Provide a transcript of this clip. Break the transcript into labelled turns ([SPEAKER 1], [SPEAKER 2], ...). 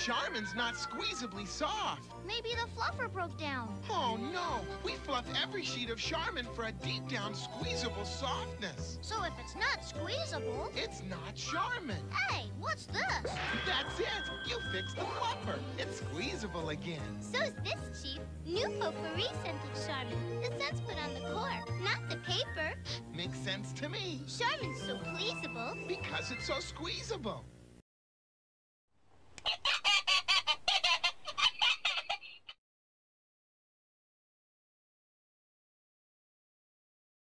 [SPEAKER 1] Charmin's not squeezably soft.
[SPEAKER 2] Maybe the fluffer broke down.
[SPEAKER 1] Oh, no. We fluff every sheet of Charmin for a deep-down squeezable softness.
[SPEAKER 2] So if it's not squeezable...
[SPEAKER 1] It's not Charmin.
[SPEAKER 2] Hey, what's this?
[SPEAKER 1] That's it. You fixed the fluffer. It's squeezable again.
[SPEAKER 2] So's this, Chief. New potpourri scented Charmin. The scent's put on the cork, not the paper.
[SPEAKER 1] Makes sense to me.
[SPEAKER 2] Charmin's so pleasable.
[SPEAKER 1] Because it's so squeezable.